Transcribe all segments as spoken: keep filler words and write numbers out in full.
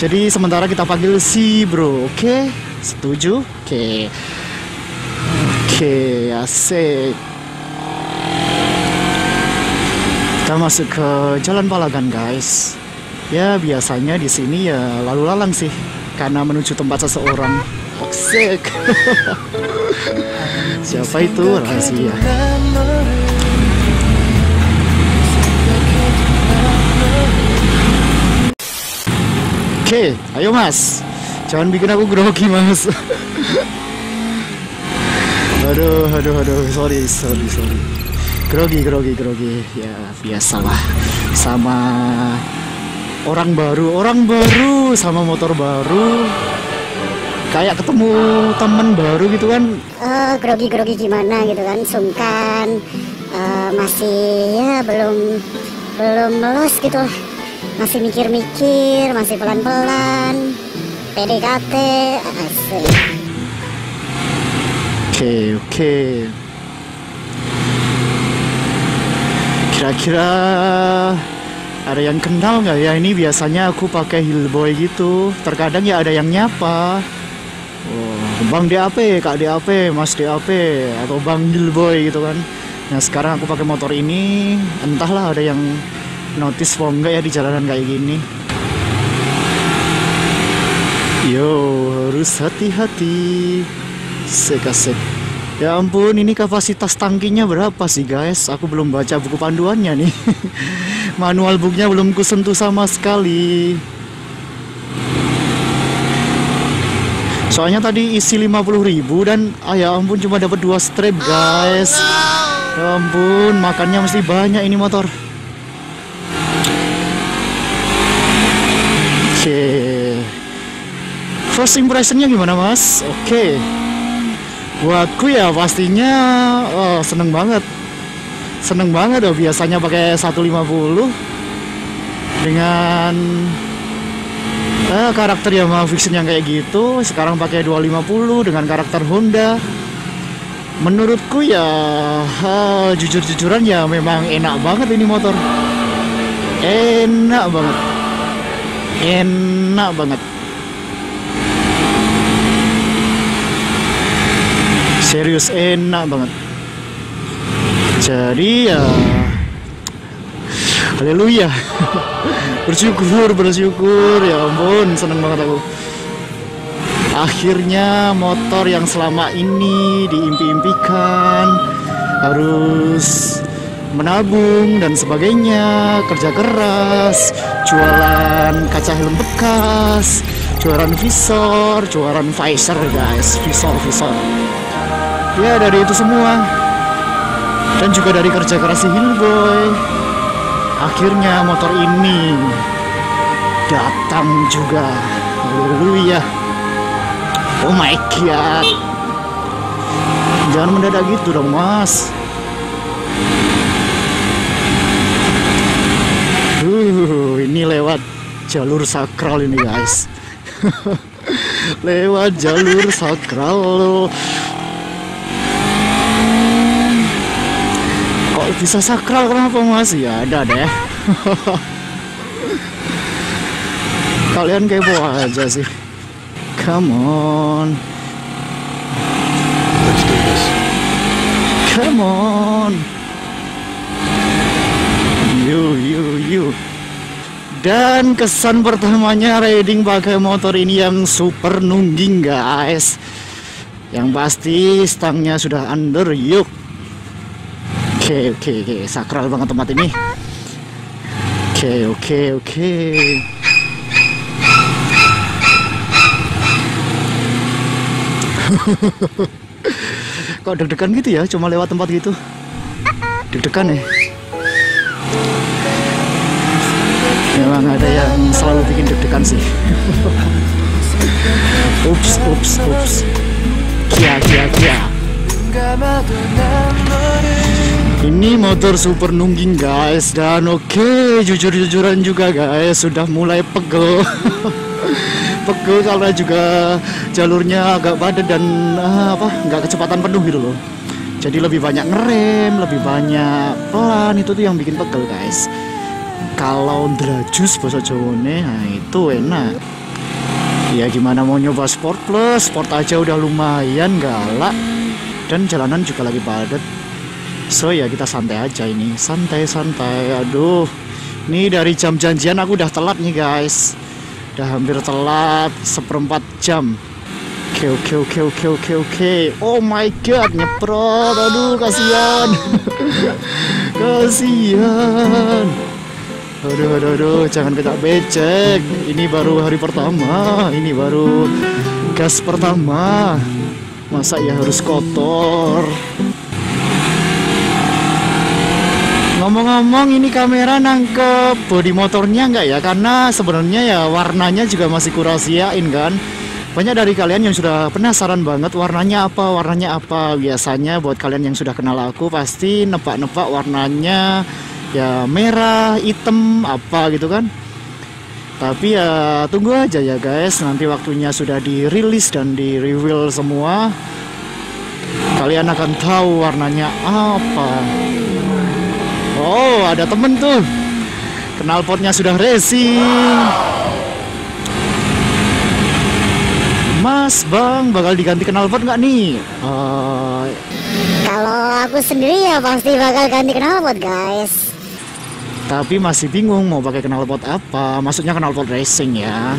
Jadi sementara kita panggil si bro. Oke, setuju? Oke. Oke, asik. Kita masuk ke Jalan Palagan, guys. Ya, biasanya di sini ya lalu lalang sih, karena menuju tempat seseorang. Asik. Siapa itu? Rahasia. Oke, ayo mas. Jangan bikin aku grogi mas. Aduh, aduh, aduh, sorry, sorry, sorry. Grogi, grogi, grogi. Ya, biasalah. Sama orang baru, orang baru sama motor baru. Kayak ketemu temen baru gitu kan. Uh, grogi-grogi gimana gitu kan, sungkan. Uh, masih ya belum belum melus gitu. Masih mikir-mikir, masih pelan-pelan. P D K T, asik. Oke, oke. Kira-kira ada yang kenal nggak ya? Ini biasanya aku pakai Hillboy gitu. Terkadang ya ada yang nyapa. Oh, Bang D A P, Kak D A P, Mas D A P, atau Bang Hillboy gitu kan. Nah sekarang aku pakai motor ini, entahlah ada yang notice apa enggak ya di jalanan kayak gini. Yo, harus hati-hati. Sek-sek. Ya ampun, ini kapasitas tangkinya berapa sih guys? Aku belum baca buku panduannya nih. Manual booknya belum kusentuh sama sekali. Soalnya tadi isi lima puluh ribu dan ah ya ampun cuma dapat dua strap guys. Ya ampun, makannya mesti banyak ini motor. Oke. Okay. First impressionnya gimana mas? Oke. Okay. Buatku ya pastinya oh, seneng banget. Seneng banget loh, biasanya pakai seratus lima puluh dengan eh, karakter Yamaha Vision yang kayak gitu. Sekarang pakai dua lima puluh dengan karakter Honda. Menurutku ya eh, jujur-jujuran ya memang enak banget ini motor. Enak banget. Enak banget. Serius enak banget. Jadi ya haleluya. Bersyukur, bersyukur. Ya ampun, seneng banget aku. Akhirnya motor yang selama ini diimpi-impikan, harus menabung dan sebagainya, kerja keras, jualan kaca helm bekas, jualan visor, jualan visor guys, visor visor. Ya dari itu semua, dan juga dari kerja keras si Hillboy, akhirnya motor ini datang juga. Haleluya. Oh my god. Jangan mendadak gitu dong mas. Uh, ini lewat jalur sakral ini guys. Lewat jalur sakral. Kok bisa sakral, kenapa mas? Ya ada deh. Kalian kepo aja sih. Come on. Let's do this. Come on. You, you, you. Dan kesan pertamanya riding pakai motor ini yang super nungging guys. Yang pasti stangnya sudah under yuk. Oke, oke, oke, sakral banget tempat ini. Oke, oke, oke. Kok deg-degan gitu ya, cuma lewat tempat gitu. Deg-degan ya. Memang ada yang selalu bikin deg-degan sih. Ups, ups, ups. Kia, kia, kia. Ini motor super nungging guys. Dan oke, okay, jujur-jujuran juga guys, sudah mulai pegel. Pegel karena juga jalurnya agak padat dan uh, apa nggak kecepatan penuh gitu loh. Jadi lebih banyak ngerem, lebih banyak pelan, itu tuh yang bikin pegel guys. Kalau ndrajus bahasa Jawane, nah itu enak. Ya gimana mau nyoba Sport Plus, Sport aja udah lumayan galak. Dan jalanan juga lagi padat. So ya kita santai aja ini, santai-santai. Aduh, ini dari jam janjian aku udah telat nih guys. Udah hampir telat seperempat jam. Oke oke oke oke oke oke. Oh my god, nyeprot. Aduh, kasihan. Kasihan. Aduh aduh aduh, jangan kena becek. Ini baru hari pertama. Ini baru gas pertama. Masa ya harus kotor. Ngomong-ngomong, ini kamera nangkep bodi motornya nggak ya? Karena sebenarnya ya warnanya juga masih kurahasiain kan. Banyak dari kalian yang sudah penasaran banget warnanya apa, warnanya apa. Biasanya buat kalian yang sudah kenal aku pasti nebak-nebak warnanya ya merah, hitam, apa gitu kan. Tapi ya tunggu aja ya guys, nanti waktunya sudah dirilis dan di reveal semua, kalian akan tahu warnanya apa. Oh, ada temen tuh, knalpotnya sudah racing. Mas, bang, bakal diganti knalpot nggak nih? Uh... Kalau aku sendiri ya pasti bakal ganti knalpot guys. Tapi masih bingung mau pakai knalpot apa. Maksudnya knalpot racing ya.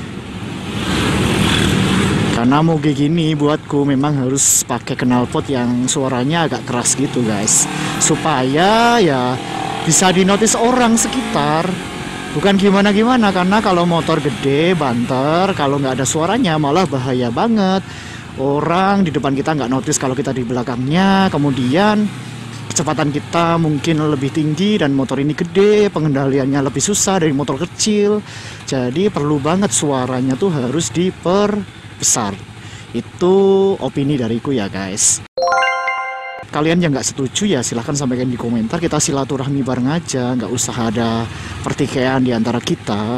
Karena mau kayak gini buatku memang harus pakai knalpot yang suaranya agak keras gitu guys. Supaya ya bisa dinotis orang sekitar. Bukan gimana-gimana, karena kalau motor gede, banter, kalau nggak ada suaranya malah bahaya banget. Orang di depan kita nggak notice kalau kita di belakangnya. Kemudian kecepatan kita mungkin lebih tinggi dan motor ini gede, pengendaliannya lebih susah dari motor kecil. Jadi perlu banget suaranya tuh harus diperbesar. Itu opini dariku ya guys. Kalian yang nggak setuju ya silahkan sampaikan di komentar. Kita silaturahmi bareng aja, nggak usah ada pertikaian di antara kita.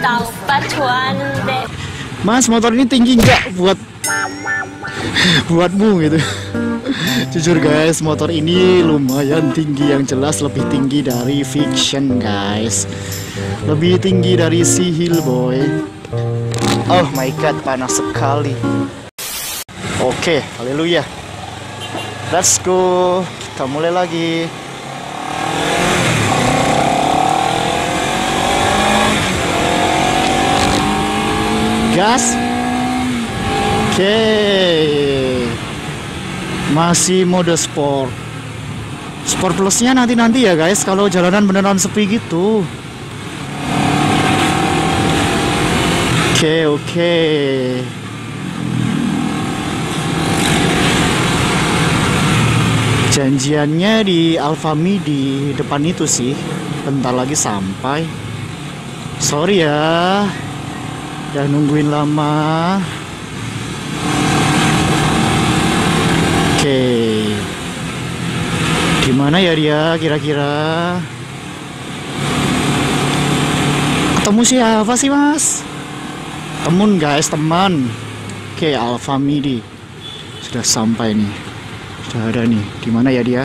Mas, motor ini tinggi nggak buat buatmu gitu? Jujur guys, motor ini lumayan tinggi, yang jelas lebih tinggi dari Fiction guys. Lebih tinggi dari si Hillboy. Oh my god, panas sekali. Oke, haleluya. Let's go. Kita mulai lagi. Gas. Oke. Masih mode sport. Sport plusnya nanti-nanti ya guys, kalau jalanan beneran sepi gitu. Oke oke. Janjiannya di Alfamidi depan itu sih. Bentar lagi sampai. Sorry ya, udah nungguin lama. Oke, gimana ya dia kira-kira? Ketemu siapa sih mas? Temen guys, teman. Oke, Alfamidi sudah sampai nih, sudah ada nih. Gimana ya dia?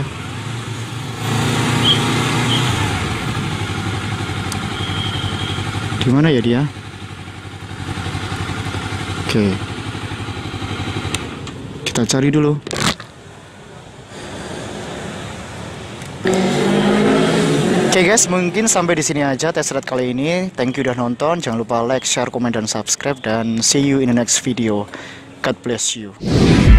Gimana ya dia? Oke, kita cari dulu. Oke okay guys, mungkin sampai di sini aja test ride kali ini. Thank you udah nonton. Jangan lupa like, share, komen, dan subscribe. Dan see you in the next video. God bless you.